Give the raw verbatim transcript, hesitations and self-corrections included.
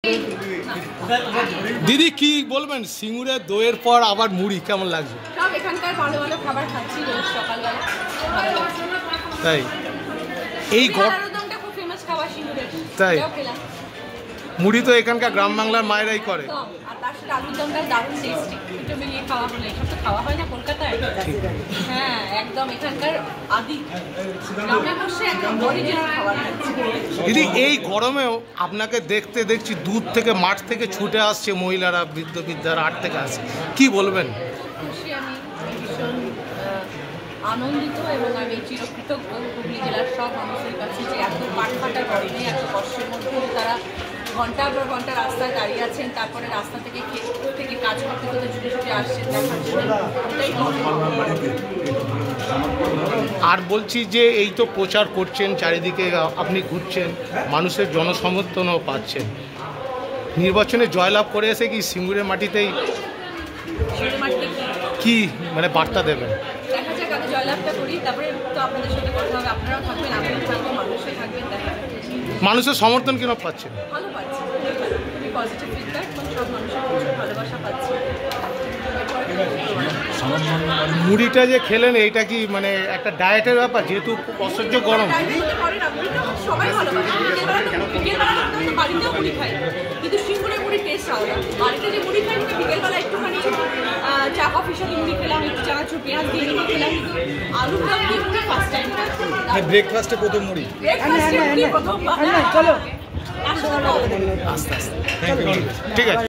দিদি কি বলবেন সিঙ্গুরের দইয়ের পর আবার মুড়ি কেমন লাগছে? সব এখানকার ভালো ভালো খাবার খাচ্ছি রোজ সকালবেলা। তাই এই গরমটা খুব ফেমাস খাবার সিঙ্গুরের। তাই মুড়ি তো এখানকার গ্রাম বাংলার মায়েরাই করে। আর তার সাথে আলুর দমটা দারুণ টেস্টি। দুটো মিলিয়ে খাওয়া হলে এসব তো খাওয়া হয় না কলকাতায়। হ্যাঁ একদম এখানকার আদি গ্রামে বসে একদম অরিজিনাল খাবার খাচ্ছি। দিদি এই গরমেও আপনাকে দেখতে দেখছি দূর থেকে মাঠ থেকে ছুটে আসছে মহিলারা, বৃদ্ধ বৃদ্ধারা হাট থেকে আসছে, কি বলবেন? খুশি আমি, ভীষণ আনন্দিত এবং আমি চিরকৃতজ্ঞ হুগলি জেলার সব মানুষের কাছে যে এত পাটফাটা গরমে এত কষ্টের মধ্যে তারা ঘন্টার পর ঘন্টা রাস্তায় দাঁড়িয়ে আছেন, তারপরে রাস্তা থেকে থেকে কাজ করতে করতে ছুটে ছুটে আসছেন দেখার জন্য। আর বলছি যে এই তো প্রচার করছেন, চারিদিকে আপনি ঘুরছেন, মানুষের জনসমর্থনও পাচ্ছেন, নির্বাচনে জয়লাভ করে এসে কি সিঙ্গুরের মাটিতেই কি মানে বার্তা দেবেন? দেখা যাক আগে জয়লাভটা করি, তারপরে তো আপনাদের সাথে কথা হবে, আপনারাও থাকবেন, আপনারাও থাকবেন, মানুষও থাকবেন। দেখা মানুষের সমর্থন কেন পাচ্ছেন? ভালো পাচ্ছি, খুবই পজিটিভ ফিডব্যাক, সব মানুষের প্রচুর ভালোবাসা পাচ্ছি। মুড়িটা যে খেলেন এইটা কি মানে একটা ডায়েটের ব্যাপার, যেহেতু অসহ্য গরম? সবাই ভালোবাসে, বাড়িতেও মুড়ি খাই, কিন্তু সিঙ্গুরের মুড়ি টেস্ট আলাদা। বাড়িতে যে মুড়ি খাই বিকেলবেলা একটুখানি চা কফির সাথে মুড়ি খেলাম, একটু চানাচুর পেঁয়াজ দিয়ে মুড়ি খেলাম, আলুর দম দিয়ে মুড়ি ফার্স্ট টাইম। ব্রেকফাস্টে প্রথম মুড়ি, ব্রেকফাস্টে মুড়ি প্রথম। চলো আস্তে আস্তে ঠিক আছে।